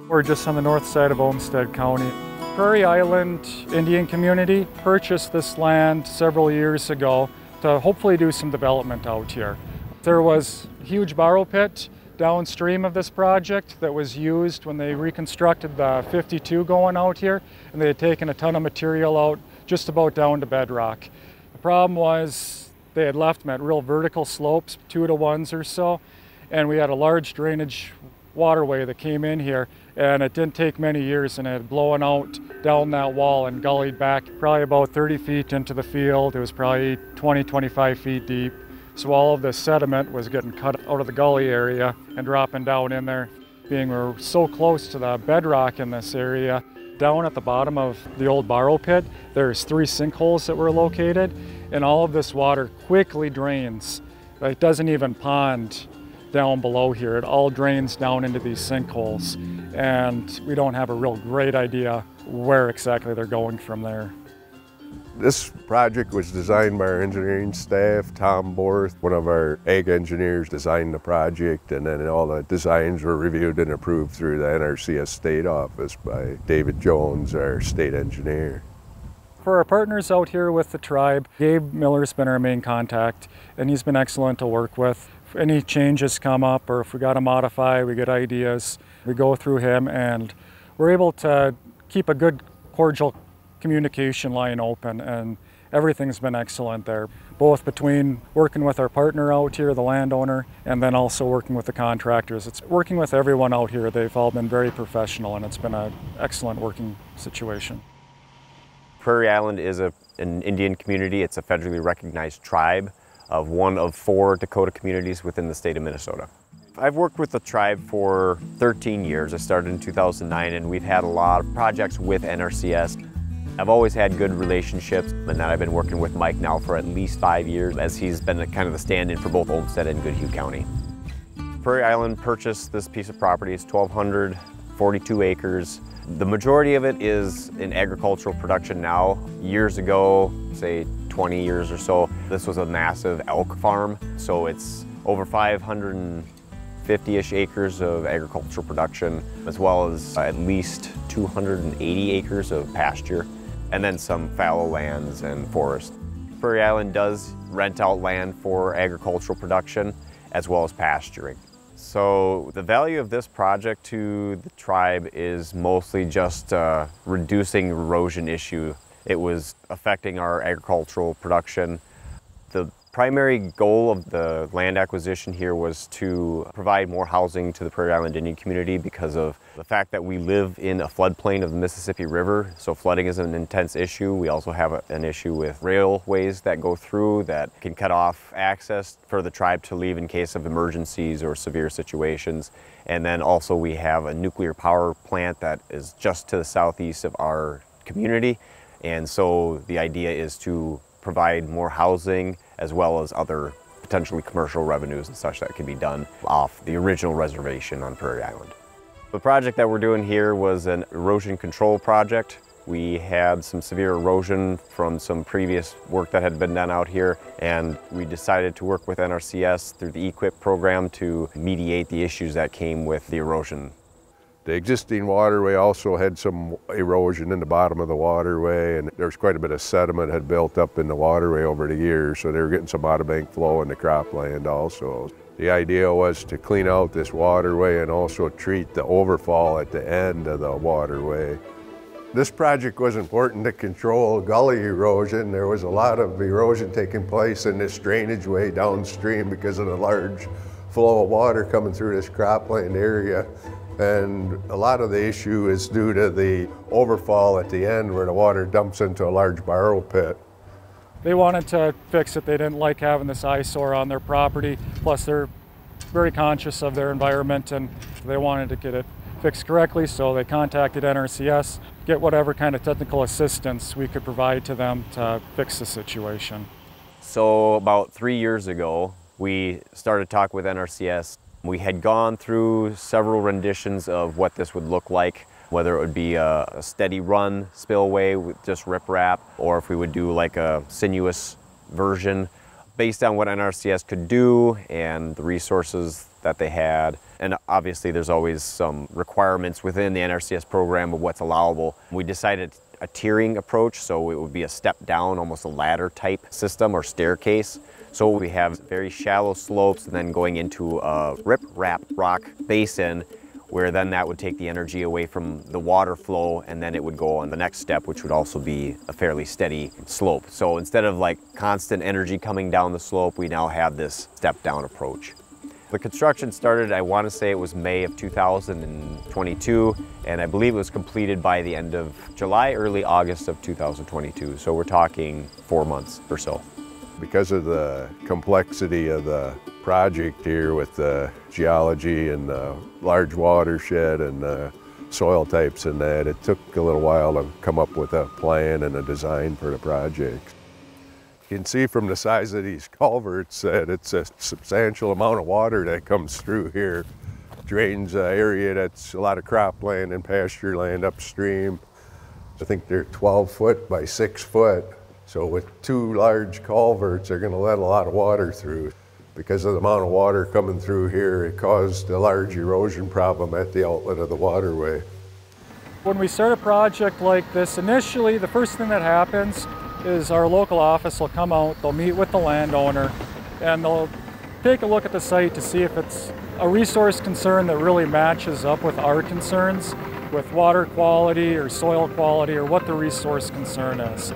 We're just on the north side of Olmsted County. Prairie Island Indian Community purchased this land several years ago to hopefully do some development out here. There was a huge barrow pit downstream of this project that was used when they reconstructed the 52 going out here, and they had taken a ton of material out just about down to bedrock. The problem was they had left them at real vertical slopes, 2 to 1s or so, and we had a large drainage waterway that came in here, and it didn't take many years and it had blown out down that wall and gullied back probably about 30 feet into the field. It was probably 20-25 feet deep. So all of the sediment was getting cut out of the gully area and dropping down in there. Being we're so close to the bedrock in this area, down at the bottom of the old barrow pit, there's 3 sinkholes that were located, and all of this water quickly drains. It doesn't even pond down below here. It all drains down into these sinkholes, and we don't have a real great idea where exactly they're going from there. This project was designed by our engineering staff. Tom Borth, one of our ag engineers, designed the project, and then all the designs were reviewed and approved through the NRCS state office by David Jones, our state engineer. For our partners out here with the tribe, Gabe Miller's been our main contact, and he's been excellent to work with. If any changes come up, or if we got to modify, we get ideas, we go through him, and we're able to keep a good, cordial communication line open, and everything's been excellent there, both between working with our partner out here, the landowner, and then also working with the contractors. It's working with everyone out here. They've all been very professional, and it's been an excellent working situation. Prairie Island is an Indian community. It's a federally recognized tribe of one of 4 Dakota communities within the state of Minnesota. I've worked with the tribe for 13 years. I started in 2009, and we've had a lot of projects with NRCS. I've always had good relationships, and then I've been working with Mike now for at least 5 years, as he's been kind of the stand-in for both Olmsted and Goodhue County. Prairie Island purchased this piece of property. It's 1,242 acres. The majority of it is in agricultural production now. Years ago, say 20 years or so, this was a massive elk farm. So it's over 550-ish acres of agricultural production, as well as at least 280 acres of pasture, and then some fallow lands and forest. Prairie Island does rent out land for agricultural production as well as pasturing. So the value of this project to the tribe is mostly just reducing erosion issue. It was affecting our agricultural production. The primary goal of the land acquisition here was to provide more housing to the Prairie Island Indian community because of the fact that we live in a floodplain of the Mississippi River, so flooding is an intense issue. We also have an issue with railways that go through that can cut off access for the tribe to leave in case of emergencies or severe situations. And then also we have a nuclear power plant that is just to the southeast of our community. And so the idea is to provide more housing as well as other potentially commercial revenues and such that can be done off the original reservation on Prairie Island. The project that we're doing here was an erosion control project. We had some severe erosion from some previous work that had been done out here, and we decided to work with NRCS through the EQIP program to mediate the issues that came with the erosion. The existing waterway also had some erosion in the bottom of the waterway, and there was quite a bit of sediment had built up in the waterway over the years, so they were getting some out-of-bank flow in the cropland also. The idea was to clean out this waterway and also treat the overfall at the end of the waterway. This project was important to control gully erosion. There was a lot of erosion taking place in this drainage way downstream because of the large flow of water coming through this cropland area. And a lot of the issue is due to the overfall at the end where the water dumps into a large barrow pit. They wanted to fix it. They didn't like having this eyesore on their property. Plus they're very conscious of their environment, and they wanted to get it fixed correctly, so they contacted NRCS, get whatever kind of technical assistance we could provide to them to fix the situation. So about 3 years ago, we started talking with NRCS. We had gone through several renditions of what this would look like, whether it would be a steady run spillway with just riprap, or if we would do like a sinuous version. based on what NRCS could do and the resources that they had. And obviously there's always some requirements within the NRCS program of what's allowable. We decided a tiering approach, so it would be a step down, almost a ladder type system or staircase. So we have very shallow slopes and then going into a rip-rap rock basin, where then that would take the energy away from the water flow, and then it would go on the next step, which would also be a fairly steady slope. So instead of like constant energy coming down the slope, we now have this step down approach. The construction started, I want to say it was May of 2022, and I believe it was completed by the end of July, early August of 2022. So we're talking 4 months or so. Because of the complexity of the project here with the geology and the large watershed and the soil types and that, it took a little while to come up with a plan and a design for the project. You can see from the size of these culverts that it's a substantial amount of water that comes through here. Drains an area that's a lot of cropland and pasture land upstream. I think they're 12 foot by 6 foot. So with 2 large culverts, they're going to let a lot of water through. Because of the amount of water coming through here, it caused a large erosion problem at the outlet of the waterway. When we start a project like this, initially the first thing that happens is our local office will come out, they'll meet with the landowner, and they'll take a look at the site to see if it's a resource concern that really matches up with our concerns, with water quality or soil quality or what the resource concern is.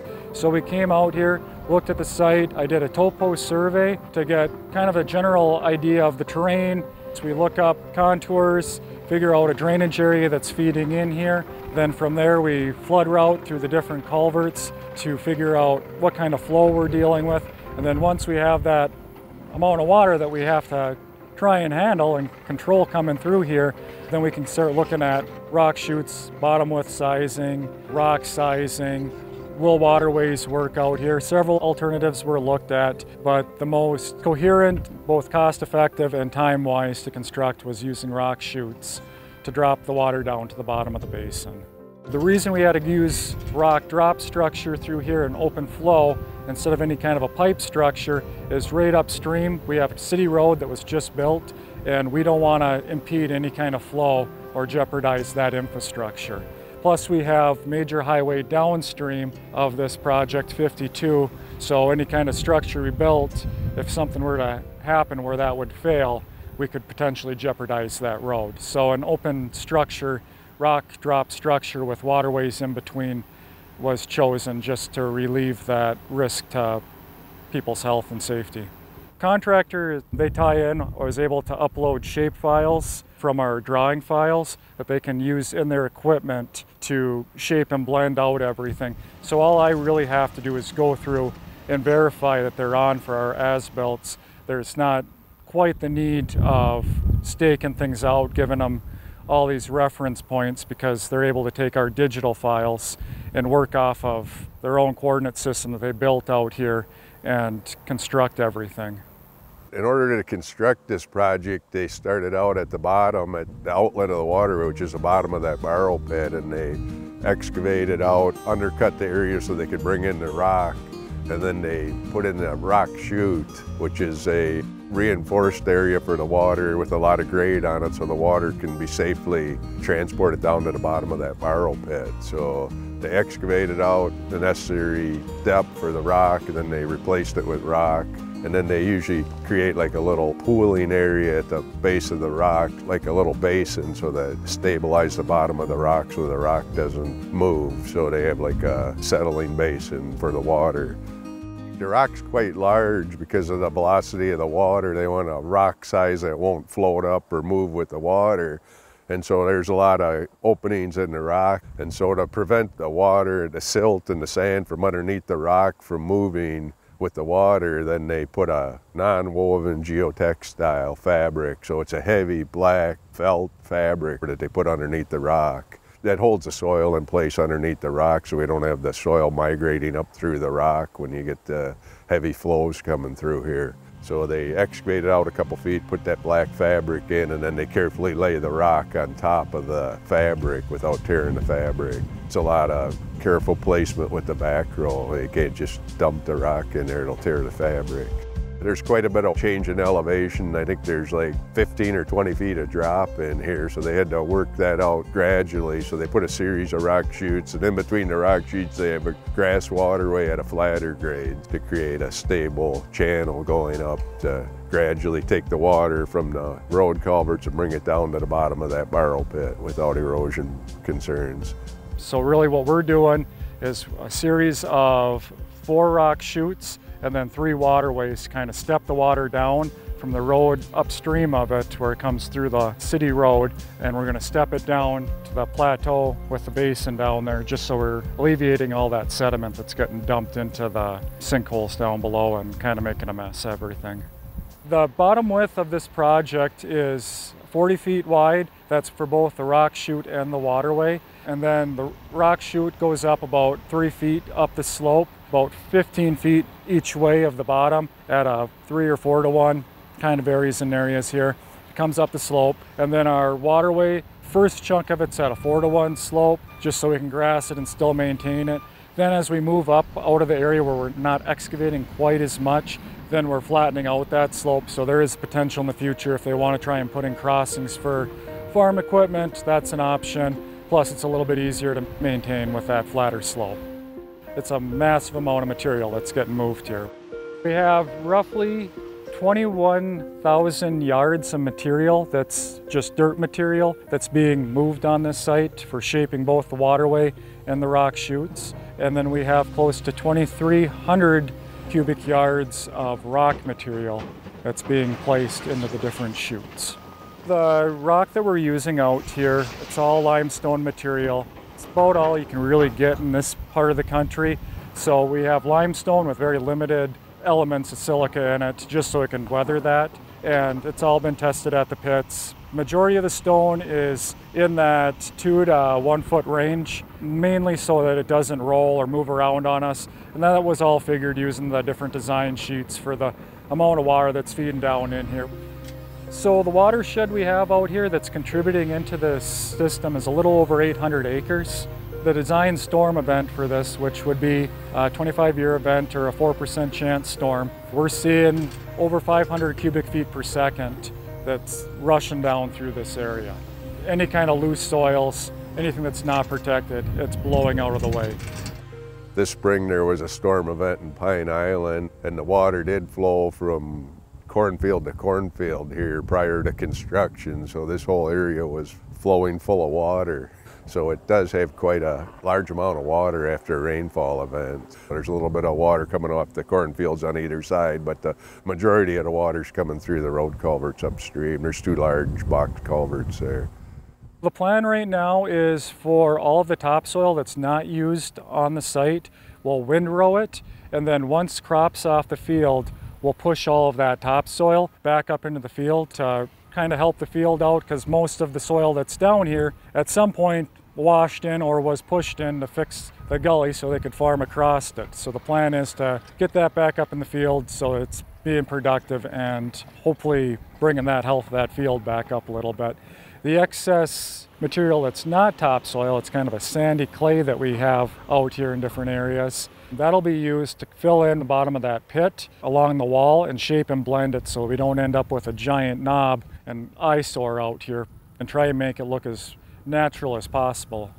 So we came out here, looked at the site, I did a topo survey to get kind of a general idea of the terrain. So we look up contours, figure out a drainage area that's feeding in here. Then from there we flood route through the different culverts to figure out what kind of flow we're dealing with. And then once we have that amount of water that we have to try and handle and control coming through here, then we can start looking at rock chutes, bottom width sizing, rock sizing. Will waterways work out here? Several alternatives were looked at, but the most coherent, both cost-effective and time-wise to construct was using rock chutes to drop the water down to the bottom of the basin. The reason we had to use rock drop structure through here in open flow instead of any kind of a pipe structure is right upstream. We have a city road that was just built, and we don't want to impede any kind of flow or jeopardize that infrastructure. Plus we have major highway downstream of this project 52, so any kind of structure we built, if something were to happen where that would fail, we could potentially jeopardize that road. So an open structure, rock drop structure with waterways in between was chosen just to relieve that risk to people's health and safety. Contractor, they tie in, was able to upload shape files from our drawing files that they can use in their equipment to shape and blend out everything. So all I really have to do is go through and verify that they're on for our as-builts. There's not quite the need of staking things out, giving them all these reference points, because they're able to take our digital files and work off of their own coordinate system that they built out here and construct everything. In order to construct this project, they started out at the bottom, at the outlet of the water, which is the bottom of that barrow pit, and they excavated out, undercut the area so they could bring in the rock, and then they put in the rock chute, which is a reinforced area for the water with a lot of grade on it so the water can be safely transported down to the bottom of that barrow pit. So they excavated out the necessary depth for the rock, and then they replaced it with rock. And then they usually create like a little pooling area at the base of the rock, like a little basin, so that stabilize the bottom of the rock so the rock doesn't move. So they have like a settling basin for the water. The rock's quite large because of the velocity of the water. They want a rock size that won't float up or move with the water. And so there's a lot of openings in the rock. And so to prevent the water, the silt and the sand from underneath the rock from moving with the water, then they put a non-woven geotextile fabric. So it's a heavy black felt fabric that they put underneath the rock that holds the soil in place underneath the rock, so we don't have the soil migrating up through the rock when you get the heavy flows coming through here. So they excavated out a couple feet, put that black fabric in, and then they carefully lay the rock on top of the fabric without tearing the fabric. It's a lot of careful placement with the back roll. You can't just dump the rock in there, it'll tear the fabric. There's quite a bit of change in elevation. I think there's like 15 or 20 feet of drop in here, so they had to work that out gradually. So they put a series of rock chutes, and in between the rock chutes they have a grass waterway at a flatter grade to create a stable channel going up to gradually take the water from the road culverts and bring it down to the bottom of that barrow pit without erosion concerns. So really what we're doing is a series of 4 rock chutes and then 3 waterways, kind of step the water down from the road upstream of it where it comes through the city road, and we're going to step it down to the plateau with the basin down there, just so we're alleviating all that sediment that's getting dumped into the sinkholes down below and kind of making a mess of everything. The bottom width of this project is 40 feet wide. That's for both the rock chute and the waterway. And then the rock chute goes up about 3 feet up the slope, about 15 feet each way of the bottom at a 3 or 4 to 1, kind of varies in areas here. It comes up the slope. And then our waterway, first chunk of it's at a 4 to 1 slope, just so we can grass it and still maintain it. Then as we move up out of the area where we're not excavating quite as much, then we're flattening out that slope. So there is potential in the future if they want to try and put in crossings for farm equipment, that's an option. Plus it's a little bit easier to maintain with that flatter slope. It's a massive amount of material that's getting moved here. We have roughly 21,000 yards of material that's just dirt material that's being moved on this site for shaping both the waterway and the rock chutes. And then we have close to 2,300 cubic yards of rock material that's being placed into the different chutes. The rock that we're using out here, it's all limestone material. It's about all you can really get in this part of the country. So we have limestone with very limited elements of silica in it, just so it can weather that. And it's all been tested at the pits. Majority of the stone is in that 2 to 1 foot range, mainly so that it doesn't roll or move around on us. And that was all figured using the different design sheets for the amount of water that's feeding down in here. So the watershed we have out here that's contributing into this system is a little over 800 acres. The design storm event for this, which would be a 25-year event or a 4% chance storm, we're seeing over 500 cubic feet per second that's rushing down through this area. Any kind of loose soils, anything that's not protected, it's blowing out of the way. This spring there was a storm event in Pine Island, and the water did flow from cornfield to cornfield here prior to construction, so this whole area was flowing full of water. So it does have quite a large amount of water after a rainfall event. There's a little bit of water coming off the cornfields on either side, but the majority of the water's coming through the road culverts upstream. There's 2 large box culverts there. The plan right now is for all of the topsoil that's not used on the site, we'll windrow it, and then once crops off the field, we'll push all of that topsoil back up into the field to kind of help the field out, because most of the soil that's down here at some point washed in or was pushed in to fix the gully so they could farm across it. So the plan is to get that back up in the field so it's being productive and hopefully bringing that health of that field back up a little bit. The excess material that's not topsoil, it's kind of a sandy clay that we have out here in different areas. That'll be used to fill in the bottom of that pit along the wall and shape and blend it so we don't end up with a giant knob and eyesore out here, and try and make it look as natural as possible.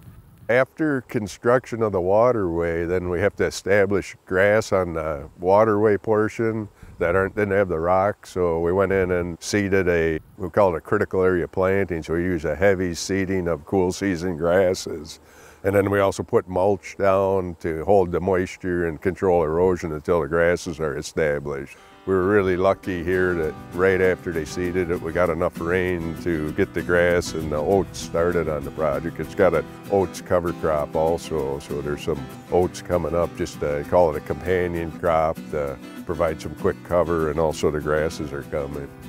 After construction of the waterway, then we have to establish grass on the waterway portion that didn't have the rock, so we went in and seeded we call it a critical area planting, so we use a heavy seeding of cool season grasses. And then we also put mulch down to hold the moisture and control erosion until the grasses are established. We were really lucky here that right after they seeded it, we got enough rain to get the grass and the oats started on the project. It's got an oats cover crop also, so there's some oats coming up, just to call it a companion crop to provide some quick cover, and also the grasses are coming.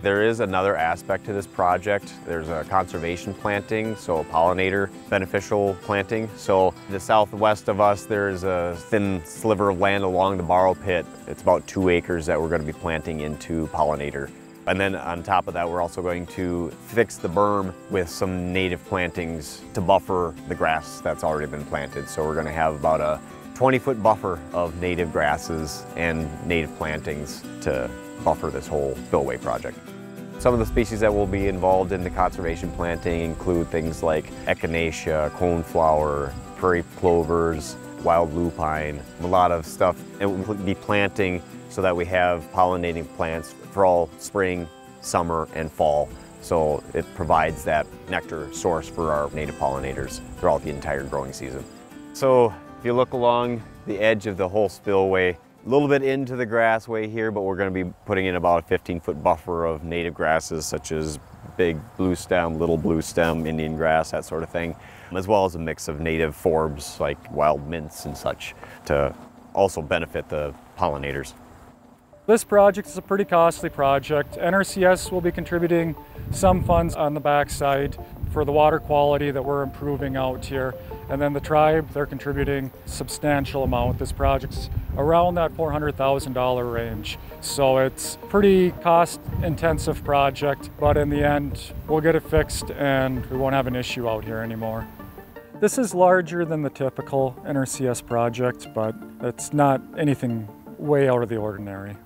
There is another aspect to this project. There's a conservation planting, so a pollinator beneficial planting. So to the southwest of us, there's a thin sliver of land along the barrow pit. It's about 2 acres that we're going to be planting into pollinator. And then on top of that, we're also going to fix the berm with some native plantings to buffer the grass that's already been planted. So we're going to have about a 20-foot buffer of native grasses and native plantings to buffer this whole spillway project. Some of the species that will be involved in the conservation planting include things like echinacea, coneflower, prairie clovers, wild lupine, a lot of stuff. And we'll be planting so that we have pollinating plants for all spring, summer, and fall. So it provides that nectar source for our native pollinators throughout the entire growing season. So if you look along the edge of the whole spillway, a little bit into the grassway here, but we're going to be putting in about a 15-foot buffer of native grasses such as big blue stem, little blue stem, Indian grass, that sort of thing, as well as a mix of native forbs like wild mints and such to also benefit the pollinators. This project is a pretty costly project. NRCS will be contributing some funds on the backside for the water quality that we're improving out here. And then the tribe, they're contributing a substantial amount. This project's around that $400,000 range. So it's a pretty cost-intensive project, but in the end, we'll get it fixed and we won't have an issue out here anymore. This is larger than the typical NRCS project, but it's not anything way out of the ordinary.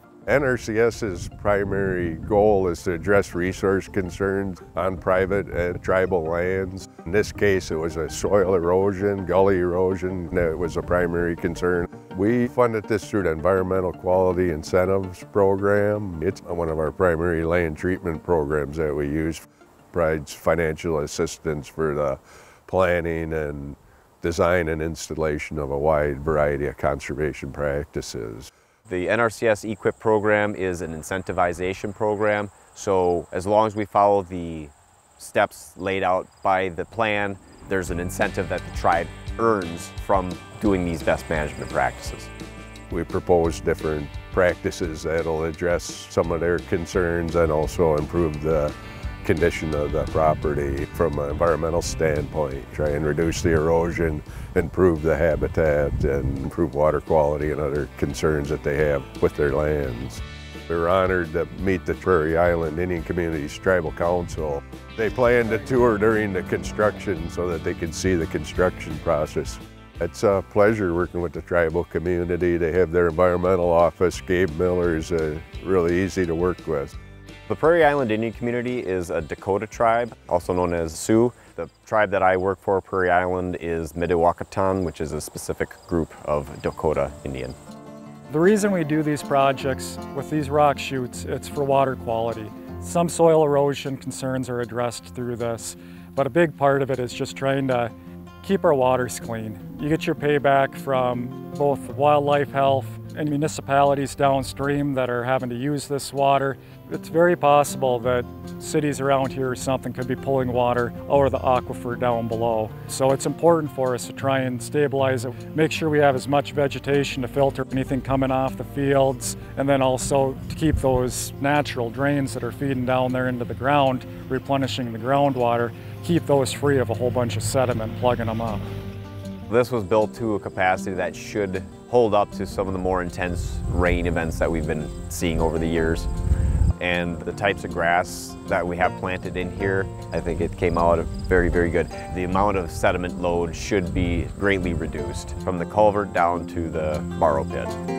NRCS's primary goal is to address resource concerns on private and tribal lands. In this case, it was a soil erosion, gully erosion, that was a primary concern. We funded this through the Environmental Quality Incentives Program. It's one of our primary land treatment programs that we use. Provides financial assistance for the planning and design and installation of a wide variety of conservation practices. The NRCS EQIP program is an incentivization program, so as long as we follow the steps laid out by the plan, there's an incentive that the tribe earns from doing these best management practices. We propose different practices that'll address some of their concerns and also improve the condition of the property from an environmental standpoint, try and reduce the erosion, improve the habitat, and improve water quality and other concerns that they have with their lands. We were honored to meet the Prairie Island Indian Community's Tribal Council. They planned a tour during the construction so that they could see the construction process. It's a pleasure working with the tribal community. They have their environmental office. Gabe Miller is really easy to work with. The Prairie Island Indian Community is a Dakota tribe, also known as Sioux. The tribe that I work for, Prairie Island, is Midewakatan, which is a specific group of Dakota Indian. The reason we do these projects with these rock chutes, it's for water quality. Some soil erosion concerns are addressed through this, but a big part of it is just trying to keep our waters clean. You get your payback from both wildlife health and municipalities downstream that are having to use this water. It's very possible that cities around here or something could be pulling water out of the aquifer down below. So it's important for us to try and stabilize it, make sure we have as much vegetation to filter anything coming off the fields, and then also to keep those natural drains that are feeding down there into the ground, replenishing the groundwater, keep those free of a whole bunch of sediment plugging them up. This was built to a capacity that should hold up to some of the more intense rain events that we've been seeing over the years. And the types of grass that we have planted in here, I think it came out very, very good. The amount of sediment load should be greatly reduced from the culvert down to the barrow pit.